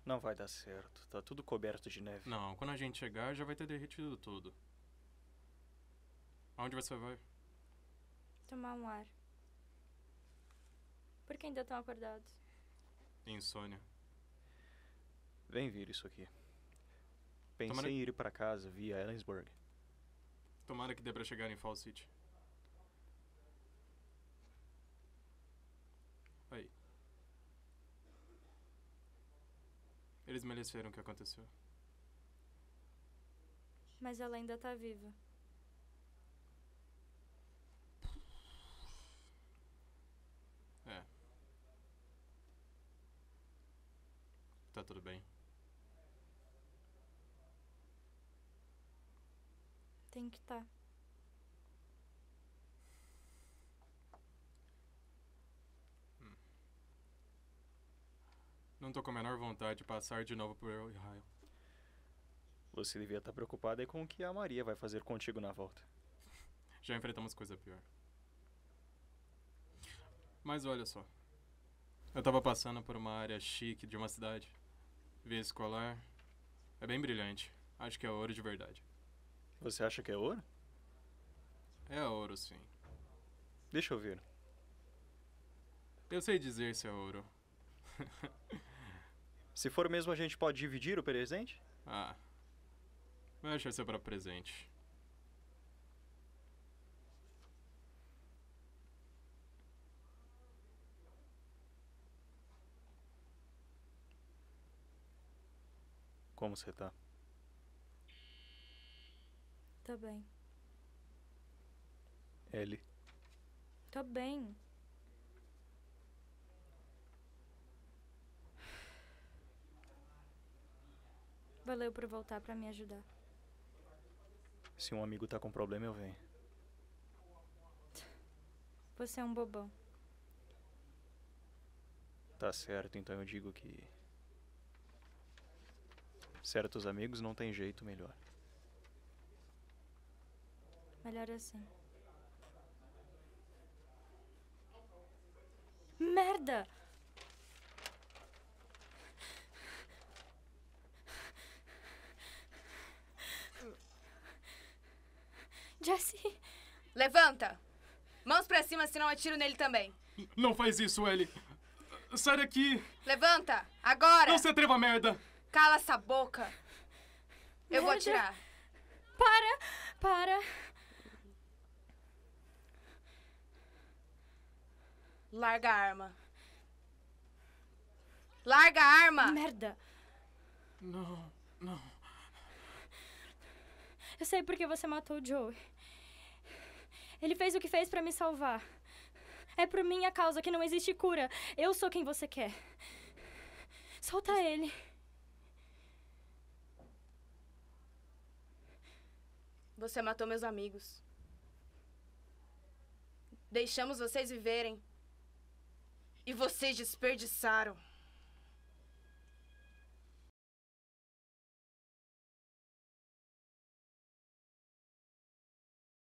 Não vai dar certo. Tá tudo coberto de neve. Não, quando a gente chegar já vai ter derretido tudo. Aonde você vai? Tomar um ar. Por que ainda estão acordados? Insônia. Vem ver isso aqui. Pensei Tomara- em ir pra casa via Ellensburg. Tomara que dê pra chegar em Fall City. Aí. Eles mereceram o que aconteceu. Mas ela ainda tá viva. É. Tá tudo bem. Tem que tá. Não tô com a menor vontade de passar de novo por Ohio. Você devia estar preocupada com o que a Maria vai fazer contigo na volta. Já enfrentamos coisa pior. Mas olha só. Eu tava passando por uma área chique de uma cidade. Via escolar. É bem brilhante. Acho que é ouro de verdade. Você acha que é ouro? É ouro, sim. Deixa eu ver. Eu sei dizer se é ouro. Se for mesmo, a gente pode dividir o presente? Ah. Vai achar seu próprio presente. Como você tá? Tá bem. Ellie. Tô bem. Valeu por voltar pra me ajudar. Se um amigo tá com problema, eu venho. Você é um bobão. Tá certo, então eu digo que... certos amigos não tem jeito melhor. Melhor assim. Merda! Jesse! Levanta! Mãos pra cima, senão atiro nele também. Não faz isso, Ellie! Sai daqui! Levanta! Agora! Não se atreva a merda! Cala essa boca! Eu vou Merda. atirar. Para! Larga a arma. Larga a arma! Merda! Não, não. Eu sei porque você matou o Joey. Ele fez o que fez pra me salvar. É por minha causa que não existe cura. Eu sou quem você quer. Solta ele. Você matou meus amigos. Deixamos vocês viverem. E vocês desperdiçaram.